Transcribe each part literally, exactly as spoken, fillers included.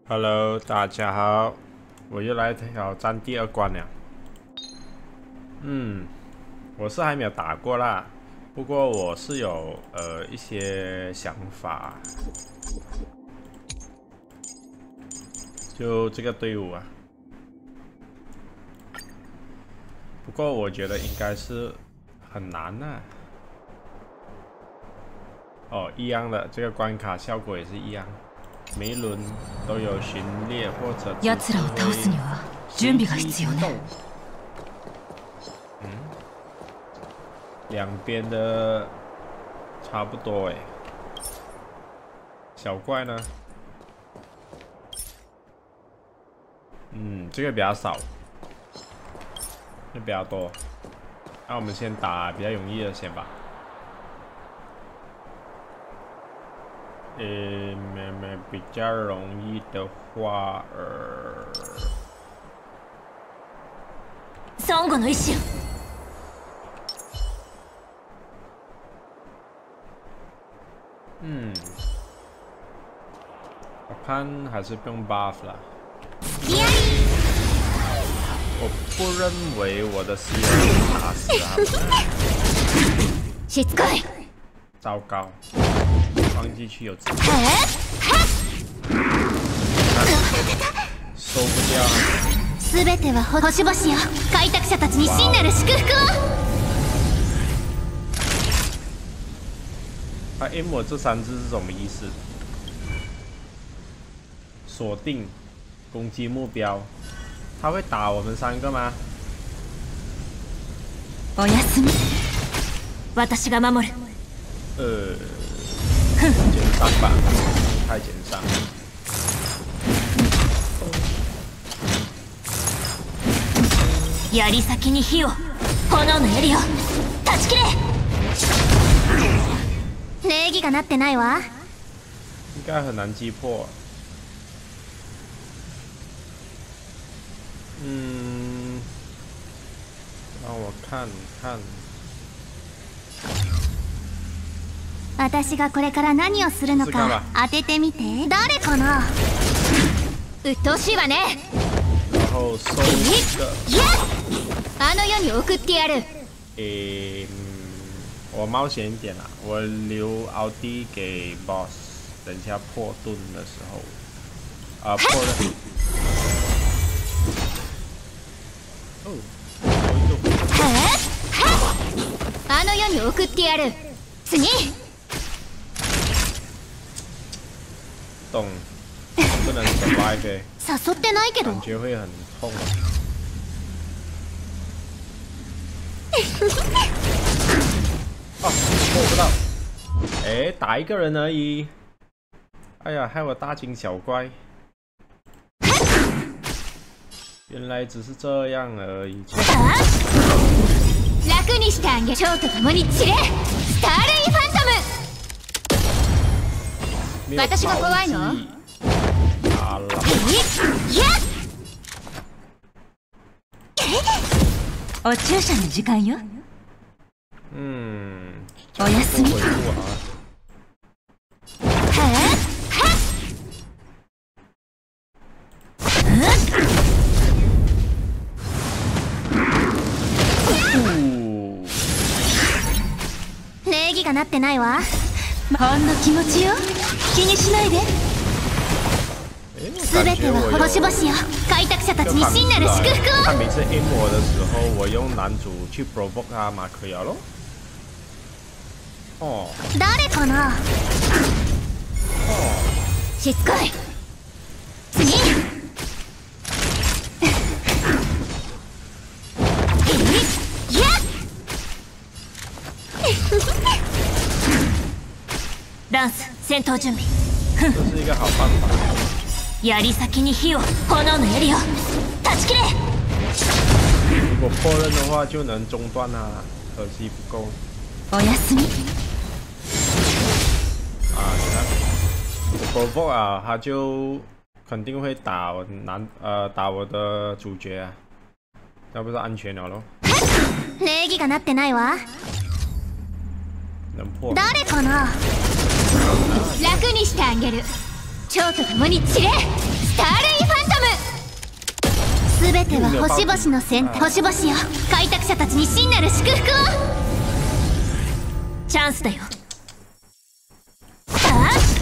Hello， 大家好，我又来挑战第二关了。嗯，我是还没有打过啦，不过我是有呃一些想法。就这个队伍啊，不过我觉得应该是很难呐、啊。哦，一样的，这个关卡效果也是一样。 每一轮都有巡猎或者奴らを倒すには準備が必要ね。 嗯，两边的差不多哎。小怪呢？嗯，这个比较少，这比较多。那我们先打比较容易的先吧。 呃，没没比较容易的话，呃， 孫悟の意志。 嗯，我看还是不用 buff 了。我不认为我的 C 能打死他。 しつこい。 糟糕。 放进去有刺，收不掉。 すべては星々よ、開拓者たちに真なる祝福を。 他 M 我这三只是什么意思？锁定，攻击目标。他会打我们三个吗？ おやすみ。私が守る。 呃。 减伤吧，太减伤。 槍先に火を、炎の槍を断ち切れ。礼儀がなってないわ。 应该很难击破。嗯，让我看看。 私がこれから何をするのか当ててみて。誰かな。鬱陶しいわね。 然后收一个。 あの世に送ってやる。 诶，我冒险一点啦，我留奥迪给 boss， 等一下破盾的时候，啊破了。哦， あの世に送ってやる。次。 懂，不能 survive。 誘ってないけど。 感觉会很痛。哦，破不到。哎，打一个人而已。哎呀，害我大惊小怪。原来只是这样而已。 楽にしてあげ。蝶と共に散れ。スターレイファントム。 私が怖いの？お注射の時間よ。 うん。 おやすみ。礼儀がなってないわ。ほんの気持ちよ。 気にしないで。すべては星々よ、開拓者たちに真なる祝福を。 他每次 aim 我的时候，我用男主去 provoke 他嘛，可以了咯。哦。 誰かな。 哦。 しつこい。次。ランス、戦闘準備。 这是一个好办法。 槍先に火を、炎の槍を断ち切れ。 如果破刃的话，就能中断它，可惜不够。 おやすみ。 啊，你看，我 provoke 啊，他就肯定会打我男呃打我的主角啊，那不是安全了咯？ 礼儀がなってないわ。 能破。 誰かな。楽にしてあげる。蝶と共に散れ。ススターレイファントム。すべては星々の選択。星々よ、開拓者たちに真なる祝福を。チャンスだよ。あっ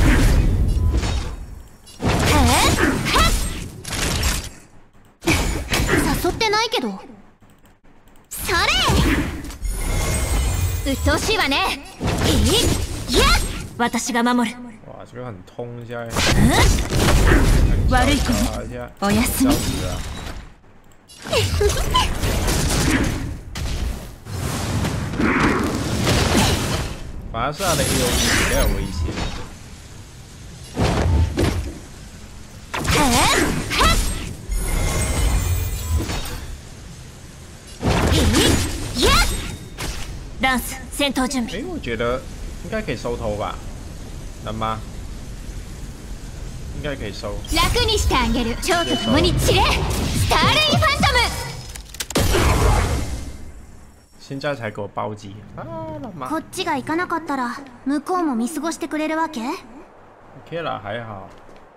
誘ってないけど。それ鬱陶しいわね。いや、私が守る。 哇，这个很痛一下。 悪い子ね。おやすみ。 反而是他的 A O E 比较有威胁。ランス戦闘準備。哎， 我觉得应该可以收头吧？能吗？应该可以收。 楽にしてあげる。蝶と共に散れ。スターレイファントム。 现在才给我暴击啊！老妈。 こっちが行かなかったら向こうも見過ごしてくれるわけ？ OK 啦，还好。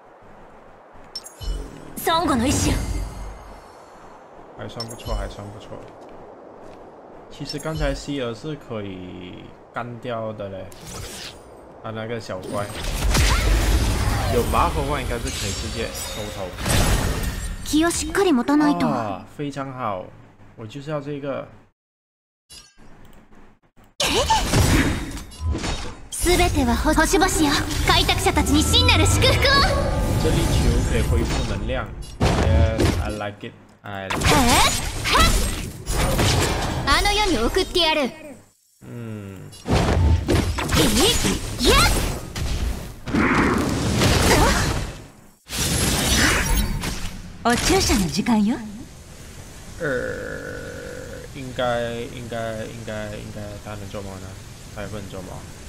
孫悟の意志。 还算不错，还算不错。其实刚才希尔是可以干掉的嘞，他那个小怪有麻风话，应该是可以直接收头。 気をしっかり持たないと。 啊，非常好，我就是要这个。 すべては星々よ、開拓者たちに真なる祝福を。 这粒球可以恢复能量。Yes, I like it. I like it. あの世に送ってやる。 うん。 いや。お注射の時間よ。 呃，应该应该应该应该他能做吗呢？他也不能做吗？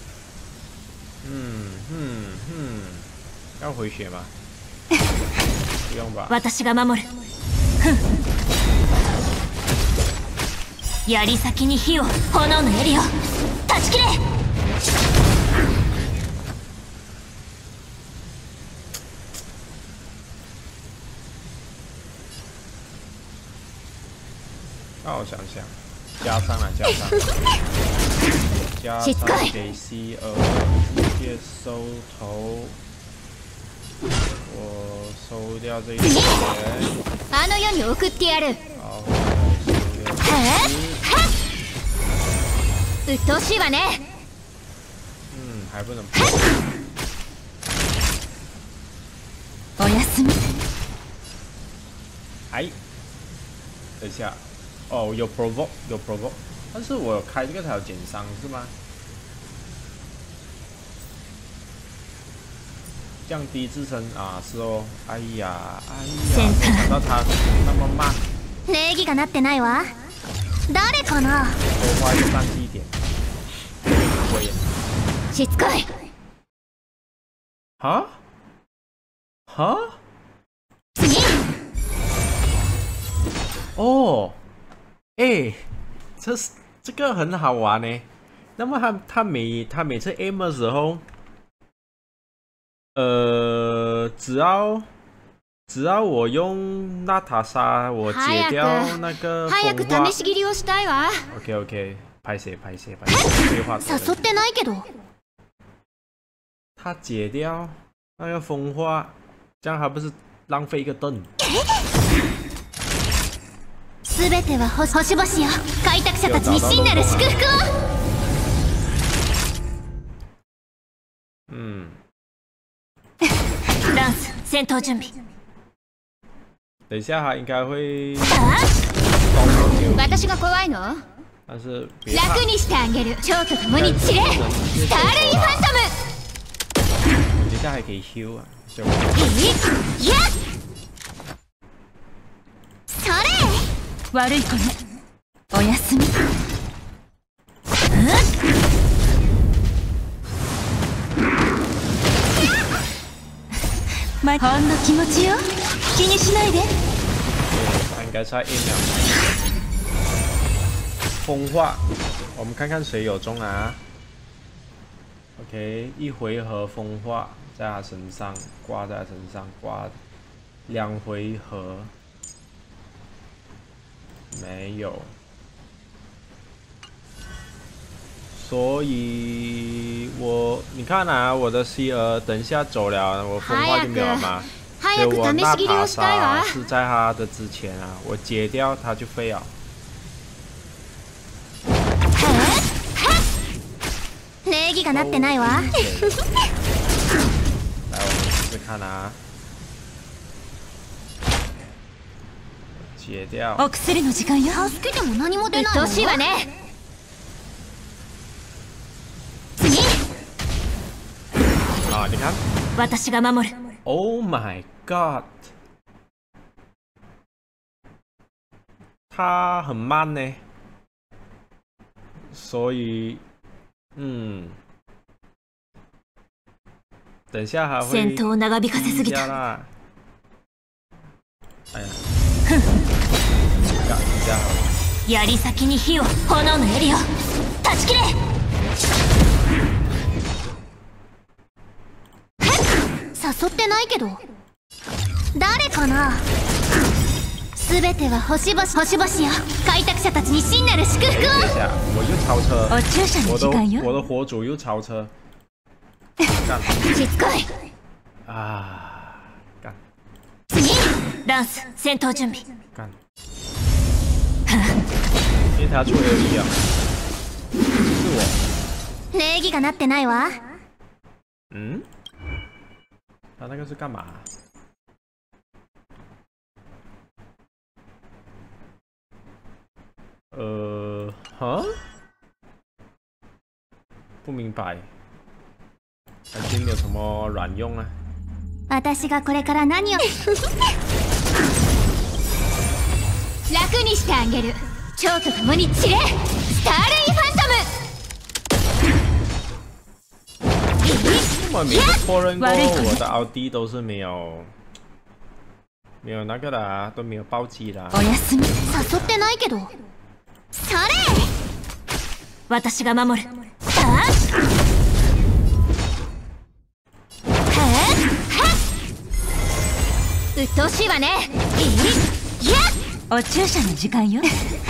嗯嗯嗯，要回血吗？不用吧。 私が守る。槍先に火を、炎の槍を断ち切れ。 让我想想，加上了，加上，加上给希尔直接收头，我收掉这一点。 あの世に送ってやる。 好， うっとうしいわね。 嗯，还不能。 おやすみ。 哎，等一下。哦，有 provoke 有 provoke， 但是我有开这个才有减伤是吗？降低自身啊，是哦。哎呀，哎呀，没想到他那么慢。 礼儀がなってないわ。誰かな？ 多花一半一点。我也。 しつこい。 哈？哈？哦。哎，这是这个很好玩呢。那么他他每他每次 aim 的时候，呃，只要只要我用娜塔莎，我解掉那个风化。OK OK， 拍谁拍谁拍谁，对话。 誘ってないけど。 他解掉那个风化，这样还不是浪费一个盾？ すべては星々よ、開拓者たちに真なる祝福を。 嗯。 ランス戦闘準備。 等一下他应该会。 私が怖いの？ 但是楽にしてあげる。蝶と共に散れ。スターレイファントム。 等一下还可以 heal 啊。 いや。それ。悪い子ね。おやすみ。ま、ほんの気持ちよ。気にしないで。 他应该是在一秒。风化，我们看看谁有中啊 ？OK， 一回合风化在他身上，挂在他身上，挂两回合没有，所以我你看啊，我的希尔等一下走了，我风化就没有了嘛。所以我那塔莎是在他的之前啊，我解掉他就废了。 礼儀がなってないわ。 来，我们试试看啊。解掉。 お薬の時間よ。 助けても何も出ないの。鬱陶しいわね。次。 啊，你看。 私が守る。 Oh my god！ 他很慢呢，所以，嗯，等下还会戦闘を長引かせすぎた。 啦。哎呀，干一下好了。 槍先に火を、炎の槍を断ち切れ。 誘ってないけど。誰かな。すべては星々星々よ。開拓者たちに真なる祝福を。 等一下，我又超車。 お注射の時間よ。 我的火主又超車。干。 しつこい。 啊，干。 次。ランス、戦闘準備。 干。因为他出 L 一啊。是我。 礼儀がなってないわ。 嗯？他那个是干嘛？呃，哈？不明白，感觉没有什么卵用啊。 私がこれから何を楽にしてあげる。蝶と共に散れ。スターレイファントム。 我每次破刃过，我的奥迪都是没有没有那个的啊，都没有暴击的。 おやすみ。 誘ってないけど。それ。 私が守る。 さあ。鬱陶しいわね。いや。 お注射の時間よ。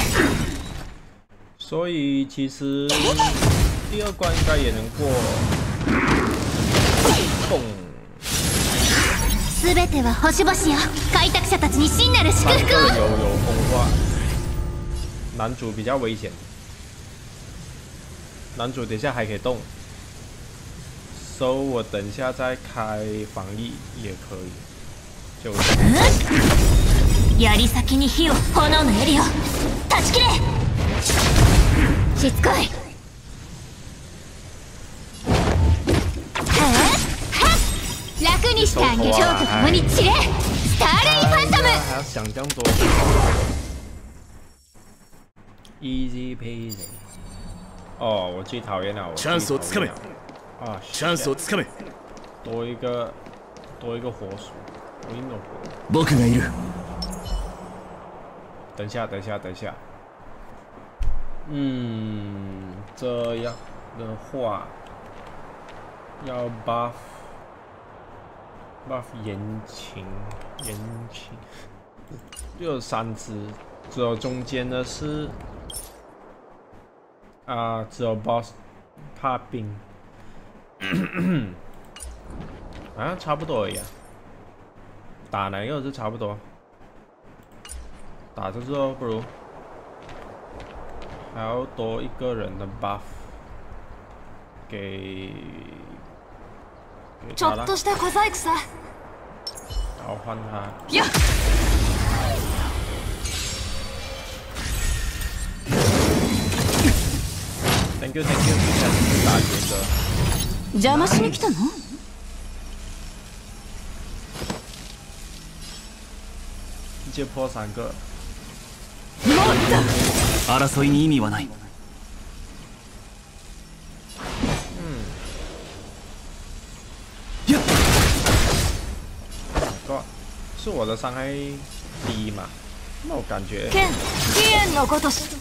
所以其实第二关应该也能过。 すべては星々よ。開拓者たちに真なる祝福を。 有有风化，男主比较危险。男主等下还可以动，所以我等一下再开防御也可以。就。 槍先に火を、炎の槍を断ち切れ。 しつこい。楽にしてあげる。蝶と共に散れ。スターレイファントム。 还要想这样多。Easy peasy。哦，我最讨厌了。 チャンスをつかめ。 啊， チャンスをつかめ。 多一个，多一个火属，多一种火。 僕がいる。 等一下，等一下，等一下。嗯，这样的话，要 buff。buff 延情，延情，就有三只，只有中间的是啊，只有 boss 怕冰，好像差不多而已啊。打哪个是差不多，打这个不如还要多一个人的 buff 给。 ちょっとした小細工さ。 然后换他。 呀。 Thank you, thank you， 打劫者。 邪魔しに来たの？ 直接破三个。 争いに意味はない。 是我的伤害低嘛？那我感觉。 剣、飛燕のごとし。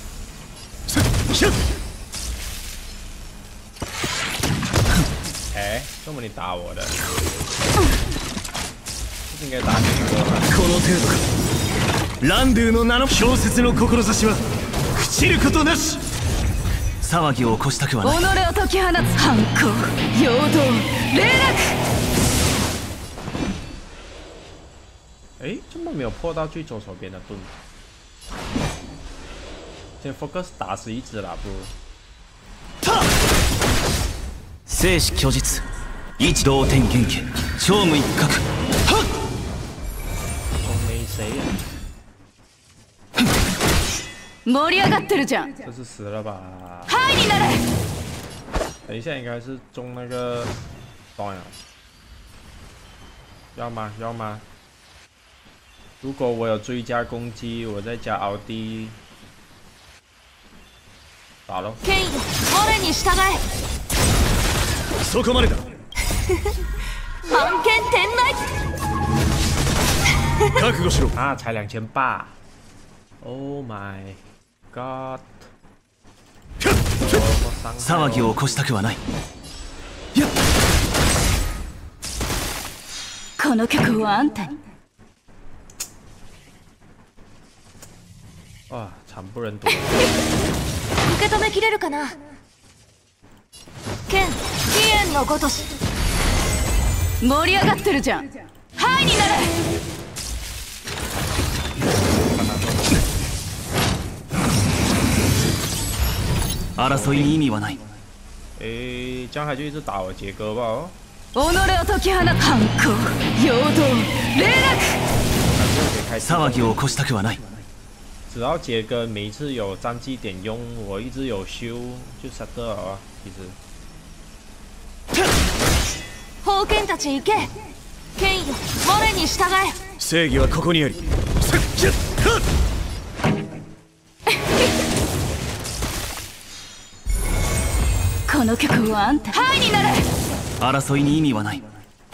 哎， 哎，这么你打我的？不应该打你哥吗？ この程度か。ランドゥの名の小説の志は朽ちることなし。騒ぎを起こしたくはない。 己を解き放つ反抗陽動霊哎，怎么没有破到最左手边的盾？先 focus 打死一只啦，不如。 生死虚実一同天元家超無一角。 都没谁呀、 盛り上がってるじゃん。 这是死了吧？ はいになれ。 等一下应该是中那个，当然，要吗？要吗？如果我有追加攻击，我再加奥迪，打咯。 ケイン俺に従え。 そこまでだ。 満剣天内。 覚悟しろ。 啊，才两千八 ！Oh my god！ 騒ぎを起こしたくはない。 この曲はあんたに。 哇，惨不忍睹。 受け止めきれるかな。 剣飛燕のごとし。盛り上がってるじゃん。はいになれ。 争いに意味はない。 诶，这样他就一直打我杰哥吧哦。 己を解き放つ反抗陽動霊落。 騒ぎを起こしたくはない。 只要杰哥每一次有战绩点用，我一直有修，就 set 了啊。其实。 宝剣たち行け。剣よ我に従え。 正義はここにあり。 この曲はあんたはいになれ。 争いに意味はない。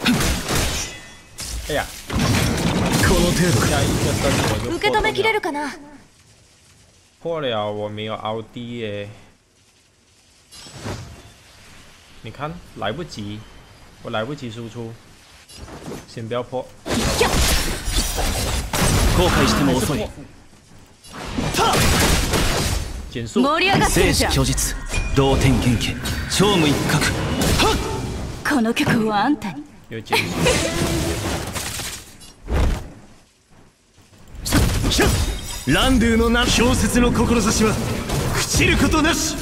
哎呀， この程度か。 下一个灯我就受け止めきれるかな。 破了，我没有奥迪耶。你看，来不及，我来不及输出，先不要破。 後悔しても遅い。 减速。 盛り上がって生るじゃん。 死虚実同天元家超無一角。 この曲はあんたに。 有减速。 ランドゥの名小説の志は朽ちることなし。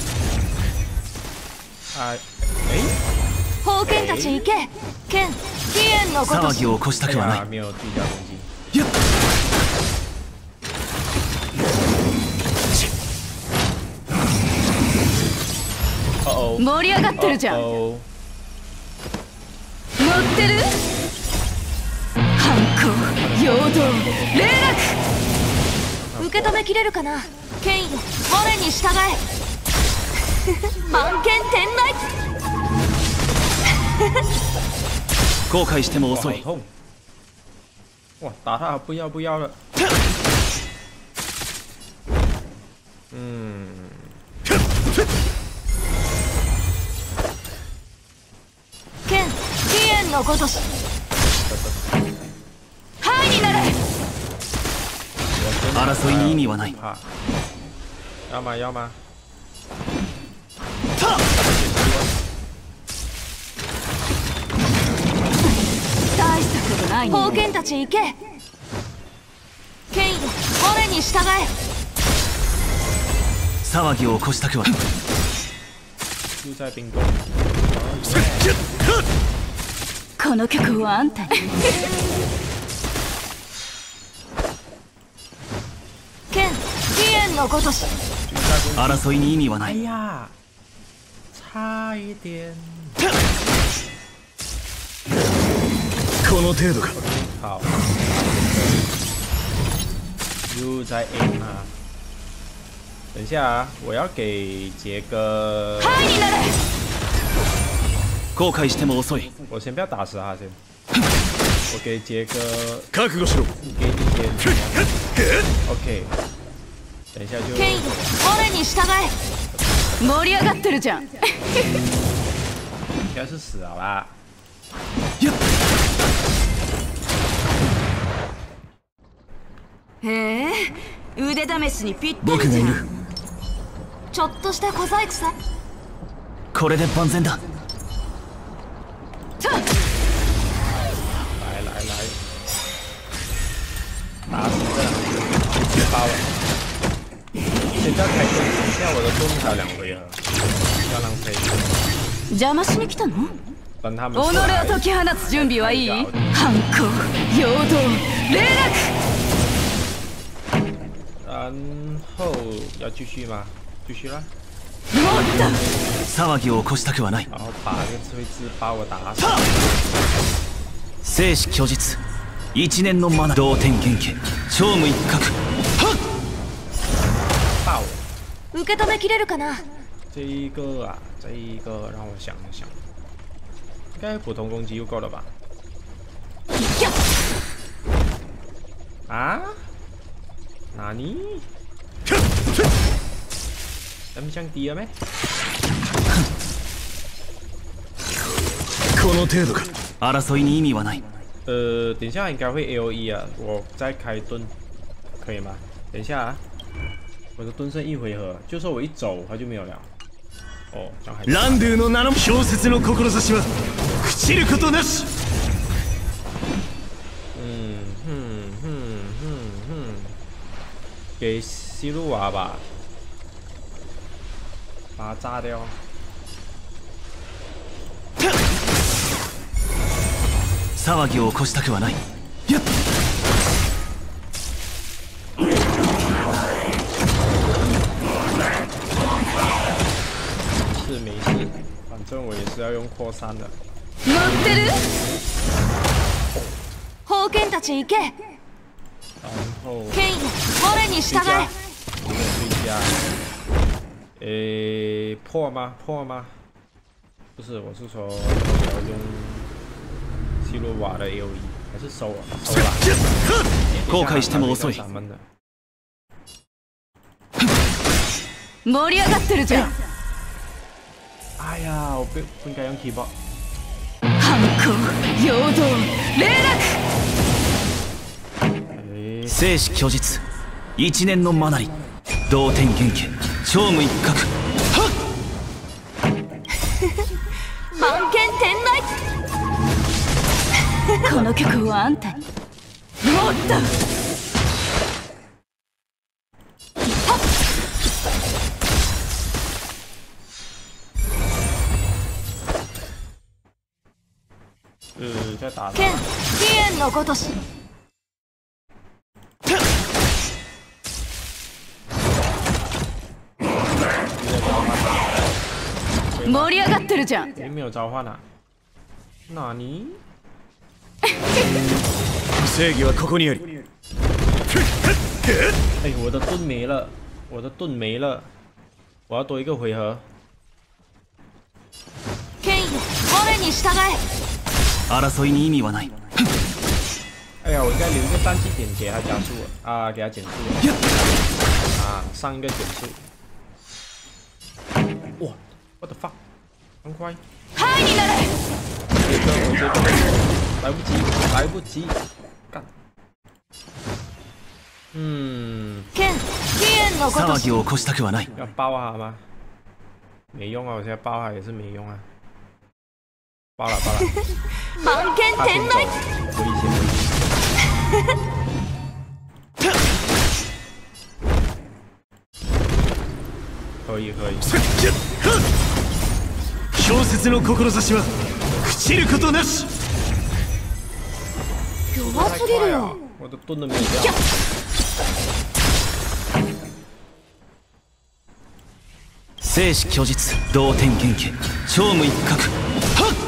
啊，哎， 宝剣たち行け。剣飛燕のごとし。 騒ぎを起こした哎くはない呀，。没有追加攻击。 やっ哦哦， 盛り上がってるじゃん。 哦乗ってる。反抗陽動霊落。 受け止めきれるかな。 剣よ我に従え。満剣天内。 後悔しても哇， 遅い。 好痛！哇，打他不要不要了。嗯。 剣飛燕のごとし。はいになれ。 争いに意味はない。 怕。要吗？要吗？ 大したことないね。宝剣たち行け。剣よ我に従え。 騒ぎを起こしたくは。 就在冰宫。 この曲はあんたに。剣飛燕のごとし。 争いに意味はな哎い。 呀，差一点。 この程度か。 好。又在 aim 啊！等一下啊，我要给杰哥。 はいになれ。 後悔しても遅い。 我先不要打死他先。我给杰哥覚悟しろ。 给你一点。OK。等一下就。 剣よ我に従え。盛り上がってるじゃん。 应该是死了吧？ へえ、腕試しにぴったりじゃん。ちょっとした小細工さ。 これで万全だ。 来来来，打死这包了。现在开盾，现在我的盾才两回合，要浪费。 邪魔しに来たの？ 等他们己を出来。 解き放つ準備はいい？反抗、陽動、霊然后要继续吗？继续啦。 落。もっと。 騒ぎを起こしたくはない。 然后把那个智慧之把我打死。 生死虚実、一年のマナ、同点元気、超無一角。はっ。 爆我！ 受け止めきれるかな？ 这一个啊，这一个让我想一想，应该普通攻击就够了吧？啊？哪里？咱们降低了没？ この程度か。争いに意味はない。 呃，等一下应该会 A O E 啊，我再开盾，可以吗？等一下啊，我的盾剩一回合，就说我一走它就没有了。哦，这样还。 ランドゥの名の小説の志は朽ちることなし。 嗯哼哼哼哼，给西路娃吧，把它炸掉。 騒ぎを起こしたくはない。やっ。 是没事，反正我也是要用扩散的。 乗ってる？宝剣たち行け。 然后剣也、我に従え。 有点追加。诶，破吗？破吗？不是，我是说要不要用西罗瓦的 A O E， 还是收啊？收了。 後悔しても遅い。 盛り上がってるじゃん。 哎呀，我不不应该用 keyboard。 反抗、陽動、霊哎， 生死虚実、一年のマナリ、同点元気、超無一角。はっ。 満剣天内。この曲はあんたに。もっと。 呃，在打他。 剣、飛燕のごとし。盛り上がってるじゃん。 你没有召唤啊？哪里？ 正義はここにあり。 哎，我的盾没了，我的盾没了，我要多一个回合。 剣也、我に従え。 争いに意味はない。 哎呀，我应该留一个战绩点给他加速啊，给他减速啊，上一个减速。哇 ，what the fuck， 很快。 はいになれ。 这个我这个来不及，来不及，干。嗯， 剣、飛燕のごとし。 騒ぎを起こしたくはない。 要爆他吗？没用啊，我现在爆他也是没用啊。爆了爆了。 満剣他先走， 天内。 危险危险。可以可以。 小説の志は朽ちることなし。 弱すぎるよ。 我的盾都没有掉。 生死虚実、同点元気、超無一角。はっ。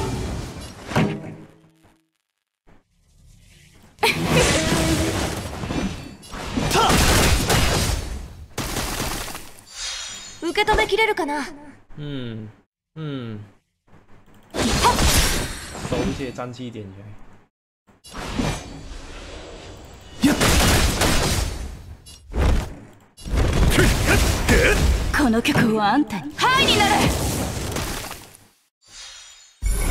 受け止めきれるかな？ 嗯嗯，收一些战绩点起来。 この曲はあんたに。はいになれ。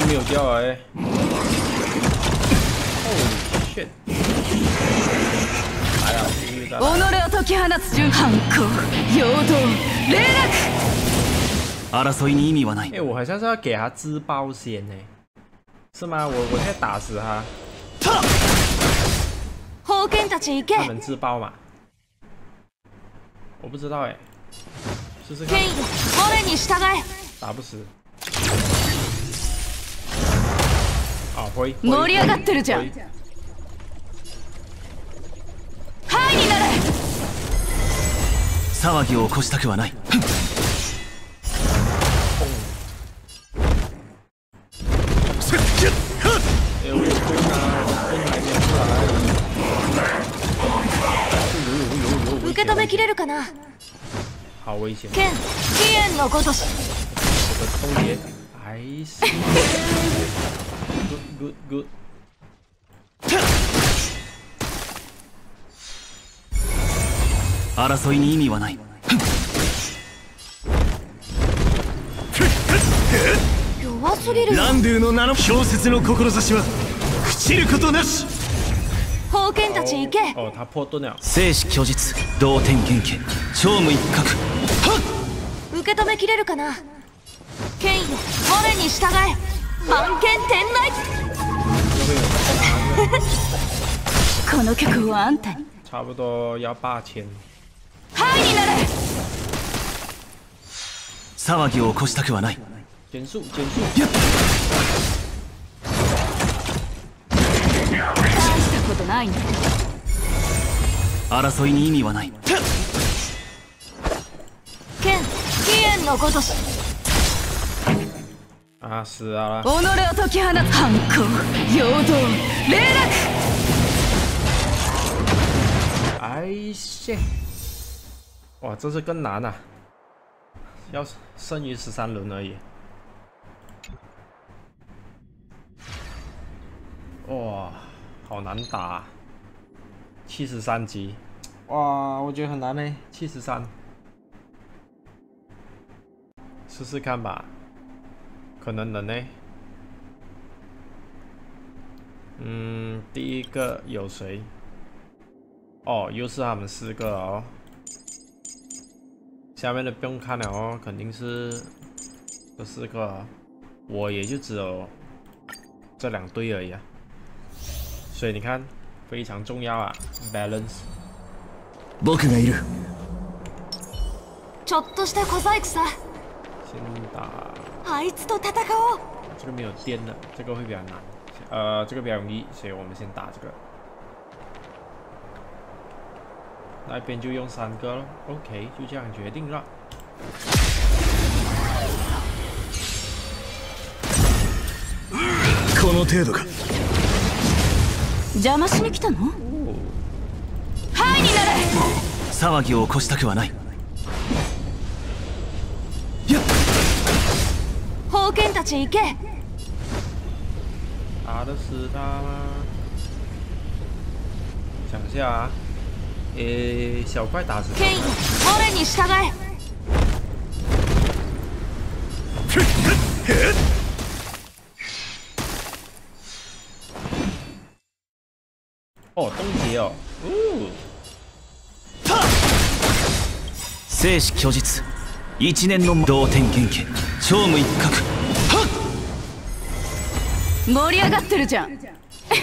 没有掉哎。Holy shit！ 来了，终于在来了。 己を解き放つ順反抗陽動霊落。 争いに意味はない。 哎，我好像是要给他自爆先呢，是吗？我我现在打死他， 宝剣たち行け。 他能自爆吗？我不知道哎，试试看。 権威我に従え。 打不死。啊，回。 盛り上がってるじゃん。はいになれ。 騒ぎを起こしたくはない。 哎，我有龟啊，我龟还没出来。 受け止めきれるかな。 好危险！ 剣起源のごとし。 这个偷爷还是 good good good。 争いに意味はない。 弱すぎる。 ランドゥの名の氷雪の志は朽ちることなし。 宝剣たち行け。 哦，他破盾了。 生死虚実同天元家超無一角。 受け止めきれるかな。権威我に従え。満剣天内。この曲はあんたに。 差不多要八千。 はいになれ。 騒ぎを起こしたくはない。 减速减速。 大したことないね。 争いに意味はない。 剣起源のごとし。 啊，死啊！ 己を解き放つ反抗陽動霊落。 哎呀！哇，这是更难啊，要剩余十三轮而已。哇，好难打、啊，七十三级，哇，我觉得很难呢，七十三，试试看吧，可能能呢。嗯，第一个有谁？哦，又是他们四个哦。下面的不用看了哦，肯定是这四个、哦，我也就只有这两队而已啊。所以你看，非常重要啊 ，balance。 僕がいる。 ちょっとした小細工さ。 先打。 あいつと戦おう。 这个没有电的，这个会比较难。呃，这个比较容易，所以我们先打这个。那边就用三个了 ，OK， 就这样决定了。 この程度か。 邪魔しに来たの？はいになれ。 騒ぎを起こしたくはない。 宝剣たち行け。 打得死他吗？想一下啊。诶，小怪打死。 権威我に従え。 哦，冻结哦。哦。 生死虚実一年の同天元家超無一角。 盛り上がってるじゃん。己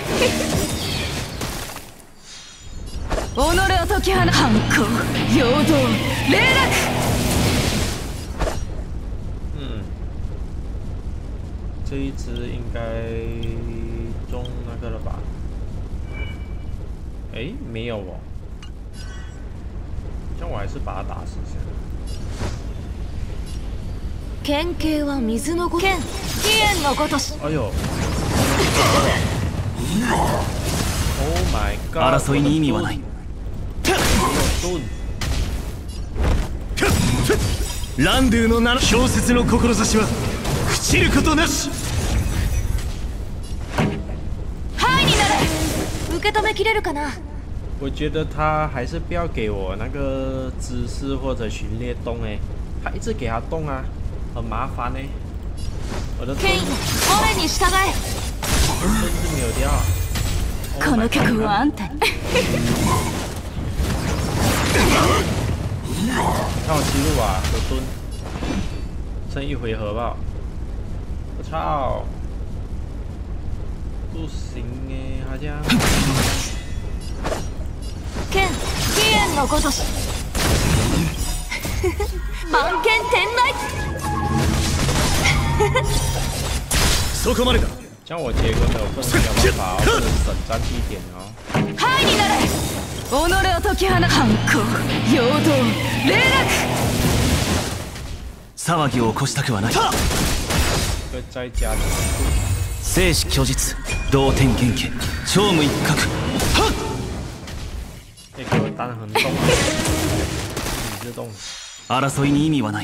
を解き放つ反抗陽動霊落。 嗯，这一只应该中那个了吧？哎，没有哦。这样我还是把它打死先。 剣形は水のご剣起源のごとし。 哎呦 ！Oh my god！ 争いに意味はない。ランドゥの名の氷雪の志は朽ちることなし。 はいになれ。受け止めきれるかな。 我觉得他还是不要给我那个姿势或者群猎洞哎，他一直给他洞啊，很麻烦哎。 我的盾ケイン俺に従え盾是没有掉。 この曲はあんたに看我记录啊，有盾，剩一回合吧。我操！不行哎，好像。 剣飛燕のごとし万剣天来そこまでだ。 像我结棍的，我不能没有办法哦，不能省占地点哦。 はいになれ己を解き放反抗陽動霊落騒ぎを起こしたくはない。 会再加点。 生死虚実同天元家超無一角。はっ！ 可以给我单横动，你自动。 争いに意味はない。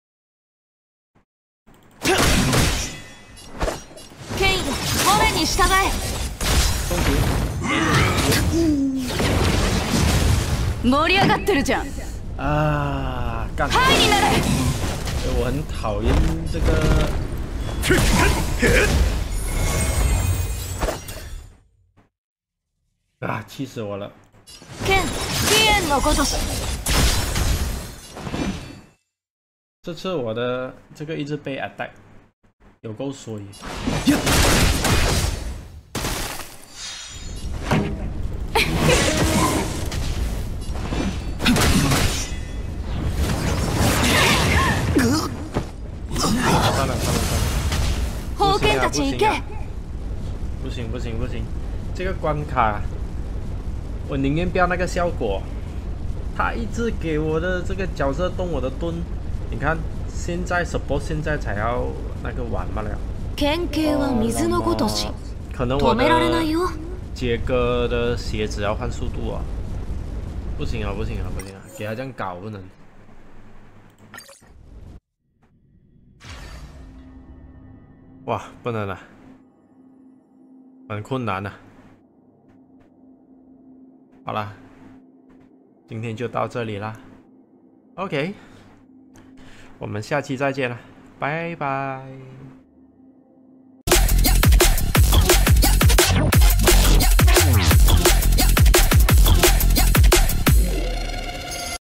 ケイン俺に従え盛り上がってるじゃん啊，干！ はいになれ我很讨厌这个。啊，气死我了！ 剣飛燕のごとし这次我的这个一直被 attack， 有够衰。算了算了算了， 宝剣たち行け不行不行不行，这个关卡我宁愿不要那个效果。他一直给我的这个角色动我的盾，你看现在 support 现在才要那个玩嘛了。 剣形は水のごとし可能我止められない的よ杰哥的鞋子要换速度啊！不行啊不行啊不行啊，给他这样搞不能。哇，不能了，很困难啊。好了，今天就到这里啦。OK，我们下期再见了，拜拜。